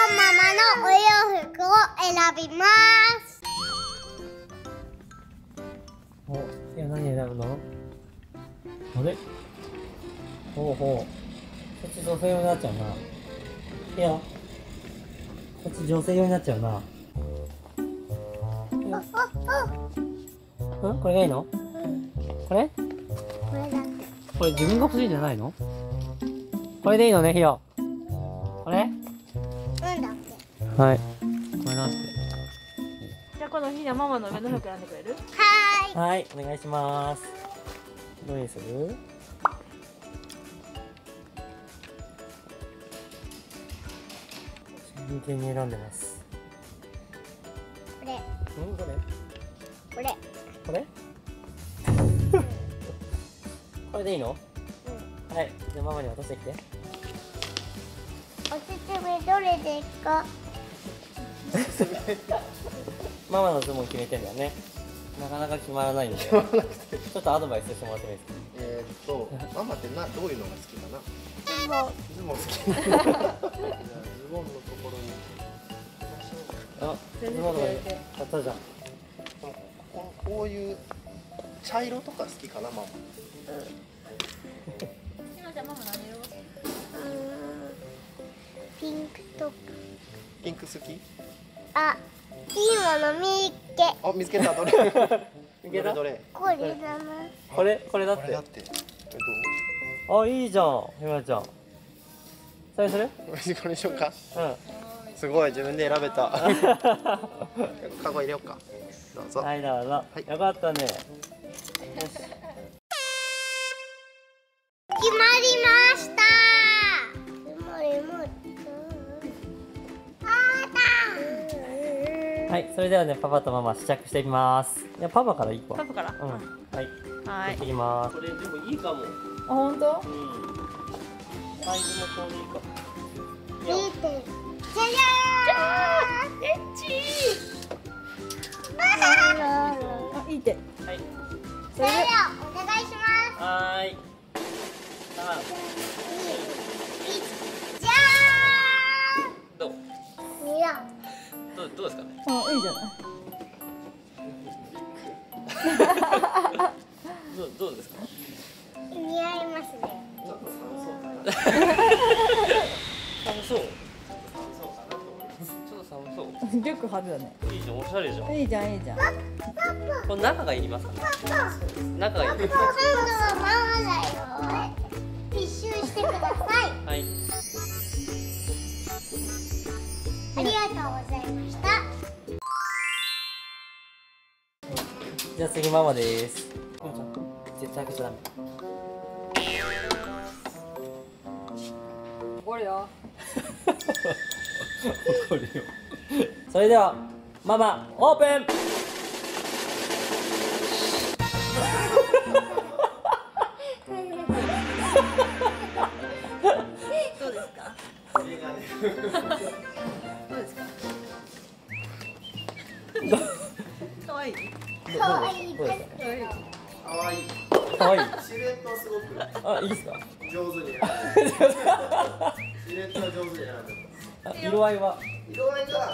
ママのお洋服を選びます。 お、いや、何選ぶの？あれ？ほうほう。こっち女性用になっちゃうな。いや、こっち女性用になっちゃうな。これがいいの？これ？ これだって。 これ自分が欲しいんじゃないの？これでいいのね、ひよ。これ？ うんだって。 はい。これなんて。 じゃあこのひなママの上の服選んでくれる？ ははい、お願いします。どれにする？真剣に選んでます。 ーい。これ。 これ？ これ。 これ？これでいいの？ うん。 はい、じゃあママに渡してきて。 おすすめどれですか？ ママのズボン決めてんだよね。なかなか決まらないんで。ちょっとアドバイスしてもらってもいいですか？ ママってどういうのが好きかな？ズボン好き。じゃあズボンのところに。 あ、ズボンとかで買ったじゃん。 こういう茶色とか好きかな、ママ。 ひなちゃんママ何色？ ピンクとか。 ピンク好き？ あ、いいもの見っけ。 あ、見つけた。どれ？ いけた？ どれ？ これだな。 これだってこれだ。って。 あ、いいじゃん、ひまちゃん。それする？ どう？これにしようか。 うん。 すごい、自分で選べた。カゴ入れようか。どうぞ。 はい、どうぞ。 いよかったね。 決まりました。 はい、それではね、パパとママ試着していきます。いや、パパからいいわ。 パパから？ うん。はい。 はい行ってきます。これでもいいかも。 あ、本当？ うん。サイズもちょうどいいかも。 見て。じゃじゃーん。 エッチー。あ、いいって。 はい。 それではお願いします。 はーい。3、 じゃどう？ ーん。いや。 どうですかね。 あ、いいじゃない。 どうですか。 似合いますね。 寒そう。ちょっと寒そう。 リュック派手だね。 いいじゃん、おしゃれじゃん。 いいじゃん、いいじゃん。 これ中がいりますかね。中がいります。 今度はママだよ。一周してください。 はい。 ありがとうございました。 じゃあ次ママです。絶対開けちゃダメ。 怒るよ。 怒るよ。それではママオープン。 どうですか？どうですか？可愛い。 可愛いです。 可愛い。 可愛い。 可愛い。 シルエットはすごくあ、いいですか。 上手に選んで。シルエットは上手に選んでます。 色合いは。 色合いが。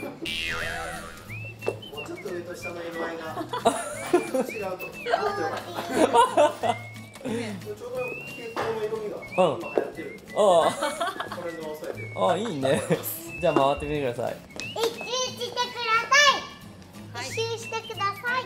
もうちょっと上と下の色合いが。違うと。もっとよかった。ちょうど蛍光の色味が。今流行ってる。 あこれの抑えてる。 あ、いいね。じゃあ回ってみてください。 一周してください。一周してください。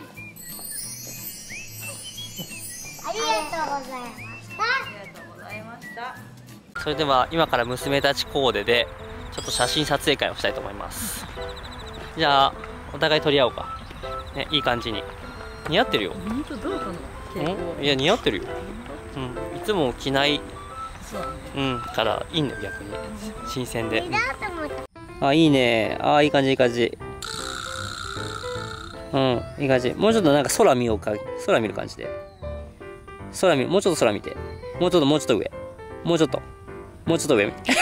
ありがとうございました。 ありがとうございました。 それでは今から娘たちコーデでちょっと写真撮影会をしたいと思います。じゃあお互い撮り合おうかね。いい感じに似合ってるよ。 本当どうかな。 いや似合ってるよ。うん、いつも着ないそう。 うんからいいんだよ逆に新鮮で。 いいなと思った。 あ、いいね。あ、いい感じいい感じ。うん、いい感じ。もうちょっとなんか空見ようか。空見る感じで。もうちょっと空見て。もうちょっと上。もうちょっと上見て。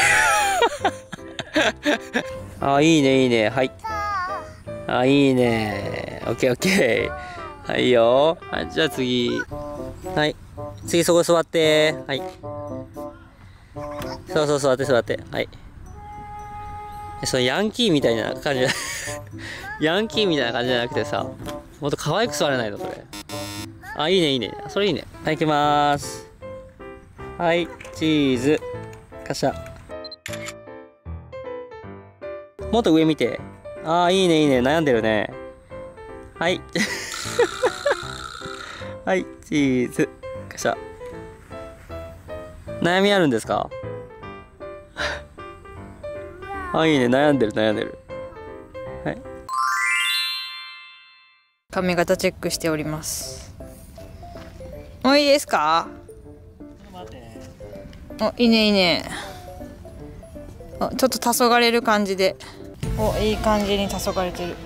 あ、いいねいいね。はい。あ、いいね。オッケーオッケー。はいよ。はい、じゃあ次。はい。次そこ座って。はい。そう座って。はい。 そのヤンキーみたいな感じじゃヤンキーみたいな感じじゃなくてさ、もっと可愛く座れないのそれ。あ、いいねいいね、それいいね。はい、行きまーす。はい、チーズカシャ。もっと上見て。あー、いいねいいね、悩んでるね。はいはい、チーズカシャ。悩みあるんですか？あ、いいね、悩んでる悩んでる。はい、 髪型チェックしております。お、いいですか？お、いいねいいね。お、ちょっと黄昏る感じで。お、いい感じに黄昏れてる。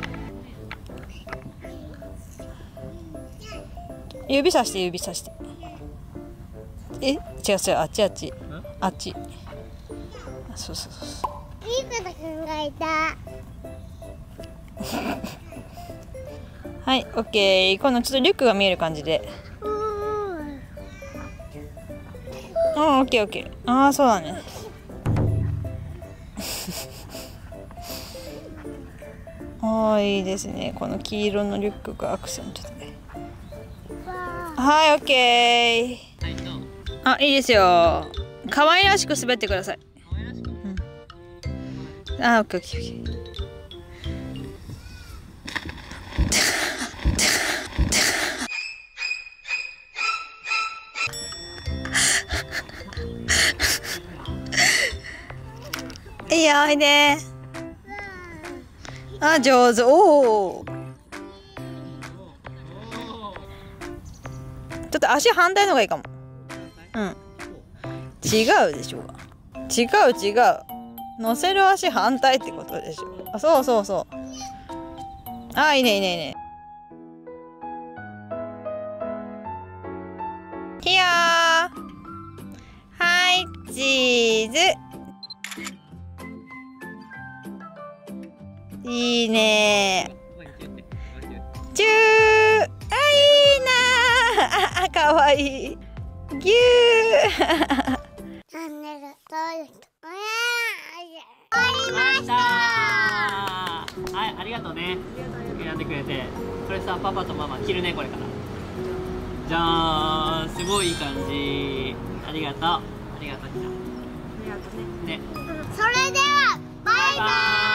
指さして指さして。え、違う違う、あっちあっちあっち。そうそうそうそう。 いいこと考えた。 はい、オッケー。今度ちょっとリュックが見える感じで。あー、オッケーオッケー。ああ、そうだね。ああ、いいですね。この黄色のリュックがアクセントで。はい、オッケー。あ、いいですよ。可愛らしく滑ってください。うん、あ、オッケーオッケーオッケー。いいよ、おいで。あ、上手。おお。ちょっと足反対の方がいいかも。うん。違うでしょうが。違う違う。乗せる足反対ってことでしょ。あ、そうそうそう。あ、いいねいいねいいね。ひよー。はい、チーズ。いいねー。チュー。あ、いいなー。あ、かわいい。ぎゅー。 チャンネル登録お願いします。終わりました。 はい、ありがとうね。選んでくれて。これさ、パパとママ着るね、これから。じゃーん、すごいいい感じ。ありがとう。ありがとう、きな。ありがとうね。ね。 それではバイバイ。